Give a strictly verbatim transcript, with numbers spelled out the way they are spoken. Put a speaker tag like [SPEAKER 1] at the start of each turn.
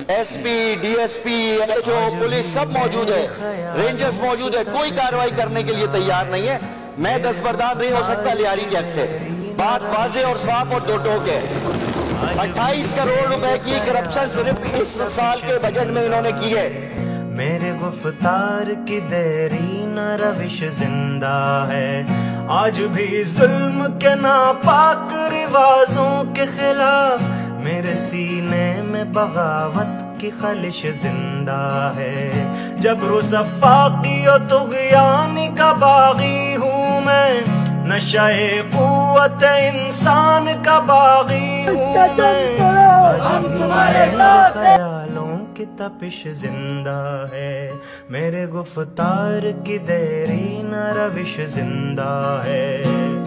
[SPEAKER 1] SP, DSP, SO, police सब मौजूद है, रेंजर्स मौजूद है, कोई कार्रवाई करने के लिए तैयार नहीं है। मैं दस्तबरदार नहीं हो सकता लियारी जैक से। बात वाजे और साफ और दो टोक है। अट्ठाईस करोड़ रुपए की करप्शन सिर्फ इस साल के बजट में इन्होंने की है।
[SPEAKER 2] मेरे गुफ्तार की देरीन रविश जिंदा है, आज भी जुल्म के नापाक रिवाजों के खिलाफ मेरे सीने में बगावत की खलिश जिंदा है। जबरो सफाकी और तुग़यानी का बागी हूँ मैं, नशाए कुव्वत इंसान का बागी हूँ मैं। आज तुम्हारे ख्यालों की तपिश जिंदा है, मेरे गुफ्तार की देरीन रविश जिंदा है।